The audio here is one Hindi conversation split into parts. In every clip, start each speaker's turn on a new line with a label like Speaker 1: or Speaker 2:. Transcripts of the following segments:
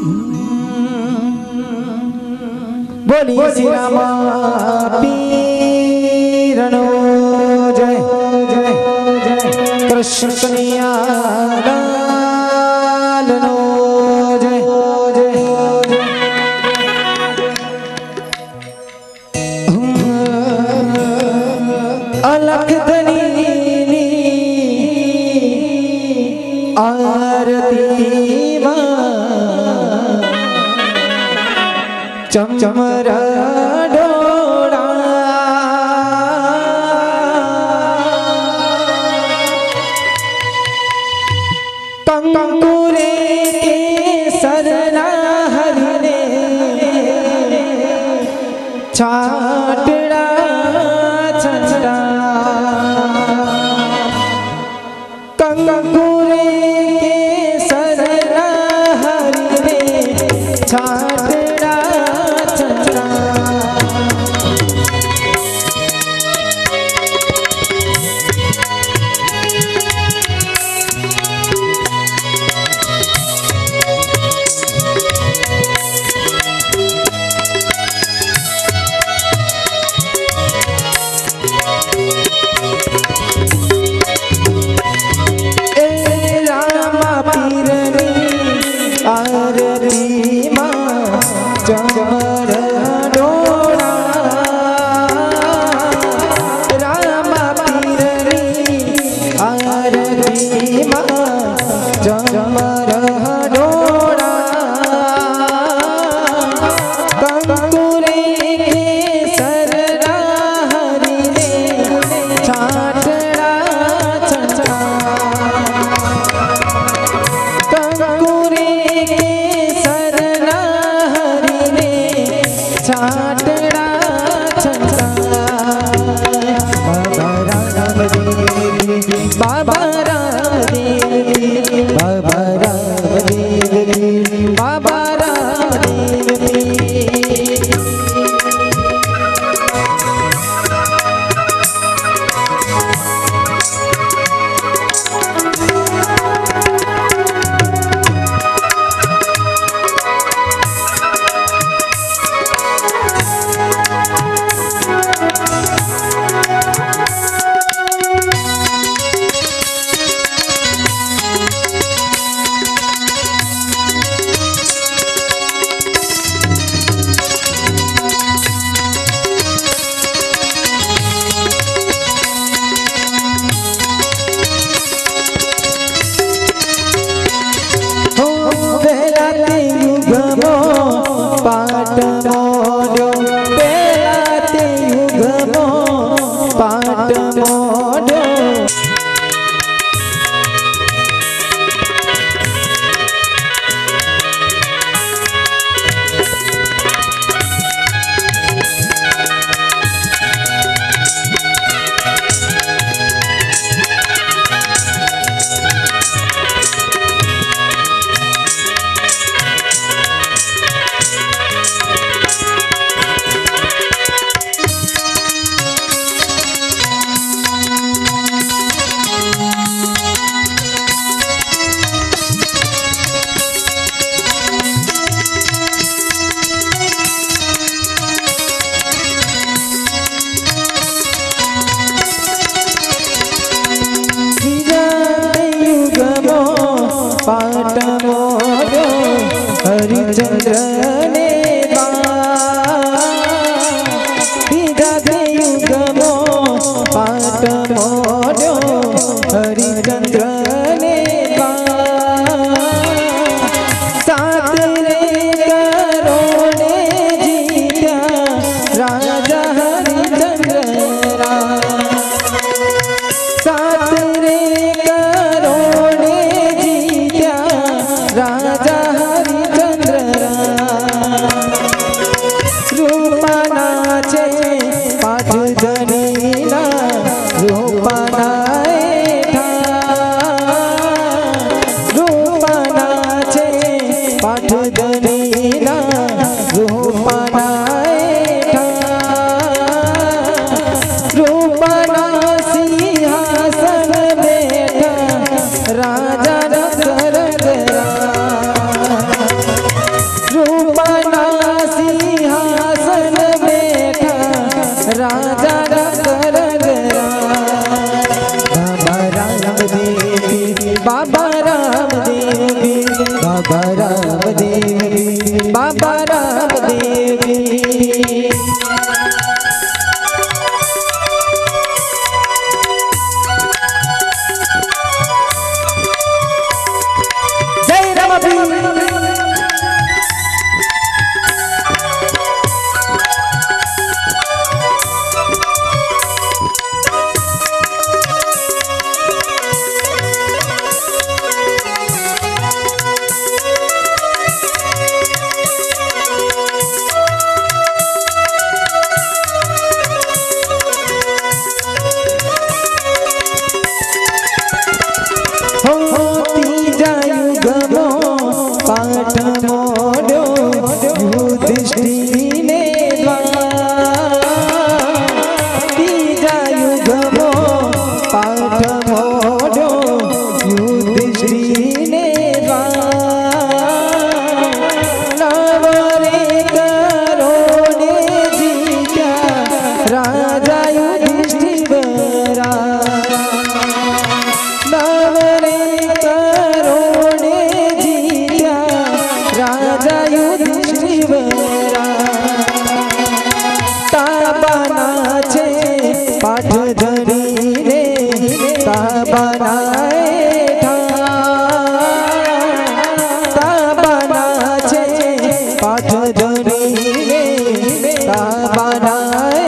Speaker 1: बोली श्री राम पीरनो जय जय जय कृष्ण कन्हैया लाल नो जय जय अलख धनी आरती चमरा डोड़ा कंकुरे के सरना हरने छाटड़ा छंडा कंकुरे के सरना हरने छाटड़ा हरिचंद्र ने युग मो पाट मोड्यो हरिचंद्र ने सात रे करोड़े जीत्या राजा हरिचंद्र सात रे करोड़े जीत्या राजा हरिचंद्र पाठ मोड्यो युधिष्ठिरने द्वार तीजा युगमो पाठ मोड्यो युधिष्ठिरने द्वार नवरे करोड़े जीत्या राजा युधिष्ठिरा नवरे करोड़े जीत्या राजा युधिष्ठिरा ताबाना छे पाठ धरी रे ताबानाए ताबाना छे पाठ धरी रे ताबानाए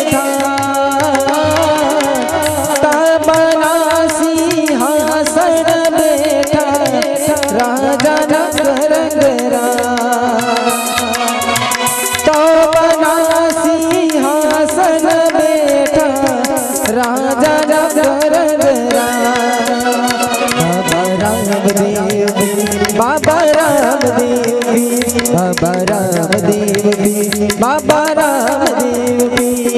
Speaker 1: ताबाना सिंहासन बैठा राजा नगर गरा ताबाना सिंहासन बैठा राजा नगर गरा बाबा रामदेव बाबा रामदेव बाबा रामदेव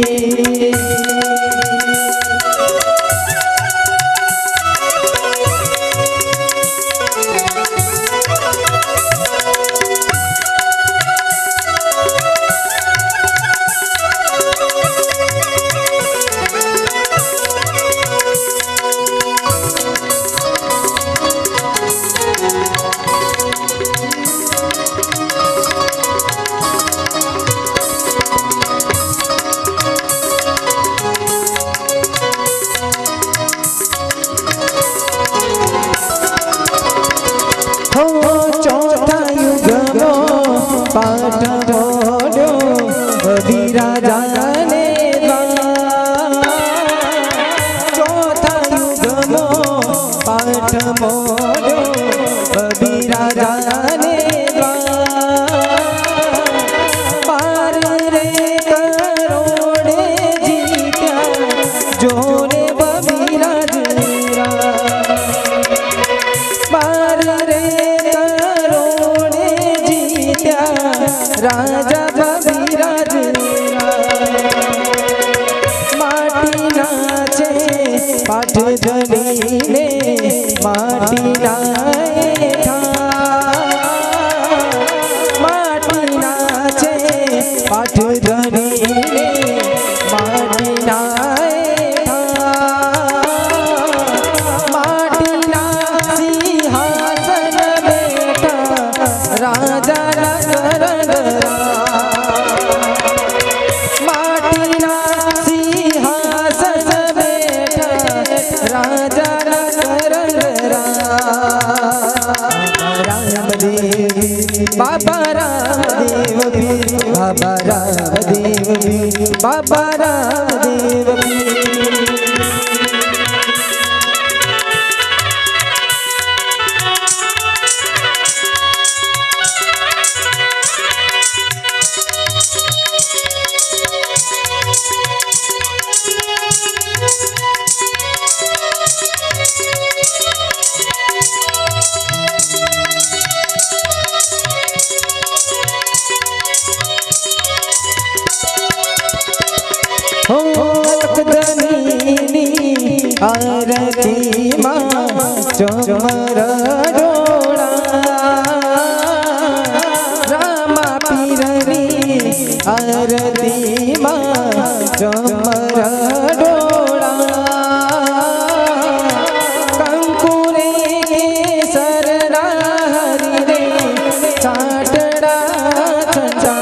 Speaker 1: पाठ मोड्यो विराजाने चौथा युगमो पाठ मोड्यो विराजाने पार रे करोड़े जीत्या जोरे विराजरा पार रे राजा विराज माटी नाचे पाठ धरी ने माटी नाए माटी नाचे पाठ धरी ने माटी नाए माटी ना सिंहासन बैठा राजा माटीना सिंहासन बैठा राजा रामदेव बाबा रामदेव बाबा रामदेव बाबा रामदेव आरती माँ चमर डोला रामा पीरनी आरती माँ चमर डोला कंकुरे सरना हरि रे चाटड़ा छंचा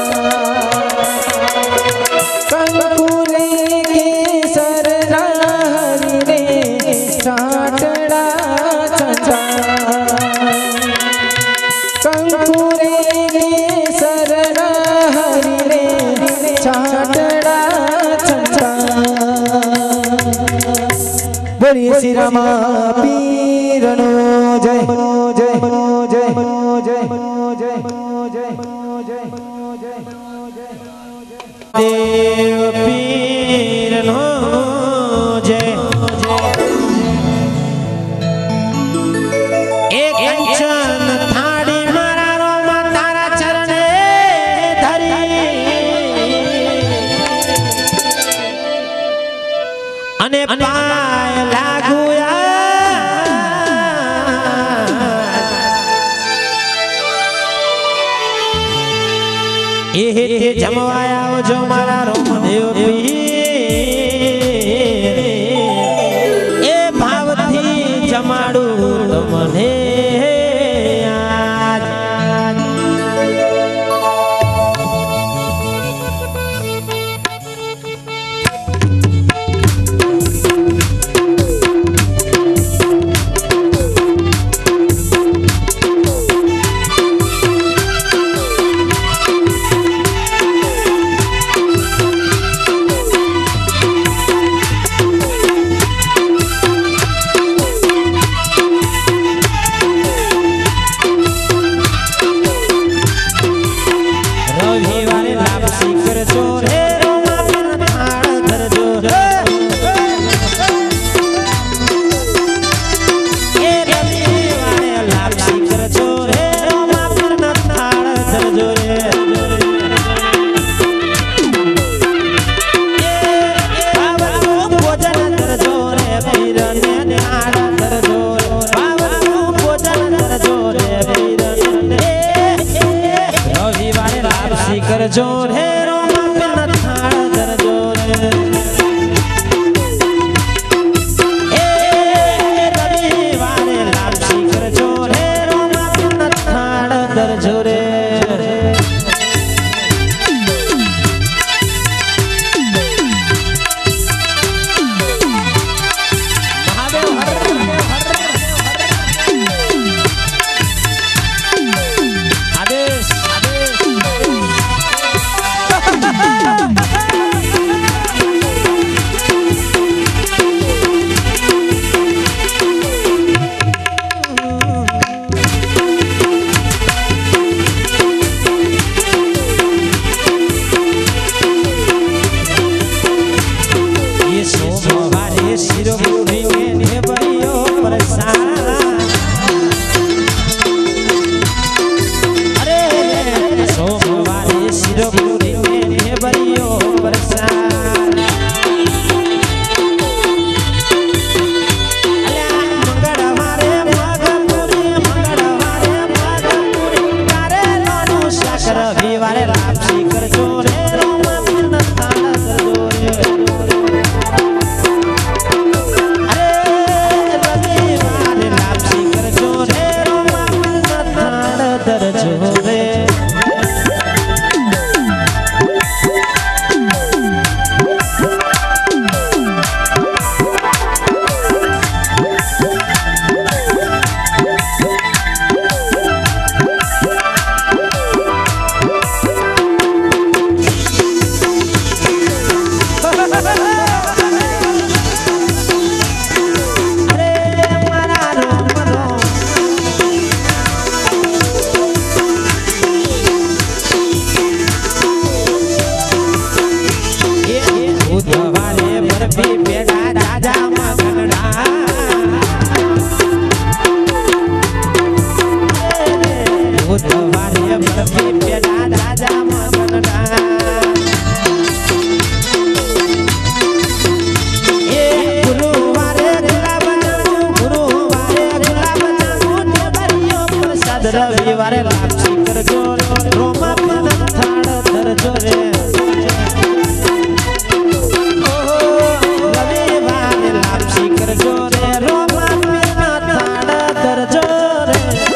Speaker 1: कंकुरे सरना हरि रे चाटड़ा छंचा कंकुरे सरना हरि रे चाटड़ा छंचा बोलिए श्री रामा पीरनो जय जय जय जय जय जय देव पीरनो जय एक कंचन थाड़ी मारा એ હેતે જમવાય આવજો મારા રોમદેવ પીર એ ભાવથી જમાડું તમને करजो रे रोमा पिन थाल करजो रे ए रविवारे लापसी करजो रे रोमा पिन थाल करजो रे रविवारे लापसी करजो रोमा पिन थाल करजो रे रविवारे लापसी करजो रे रोमा पिन थाल करजो रे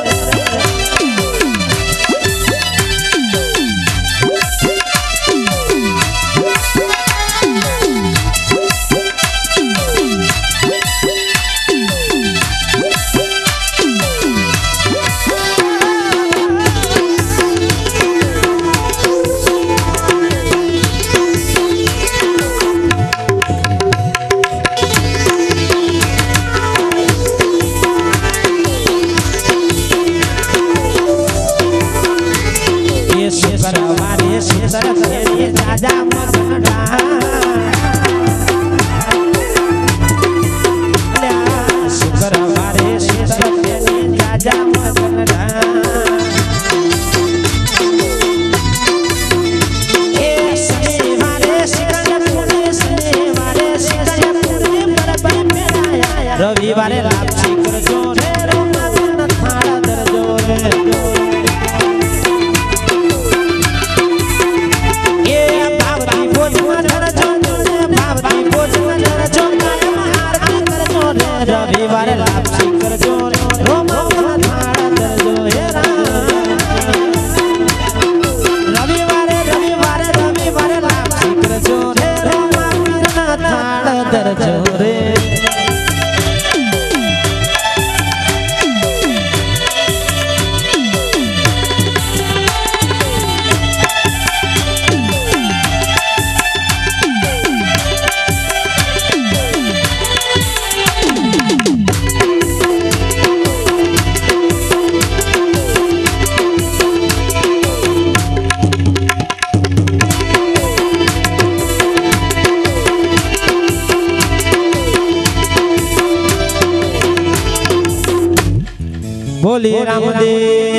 Speaker 1: रविवारे लापसी करजो रे रोमा पिन थाल करजो रे बोलिए रामदेव।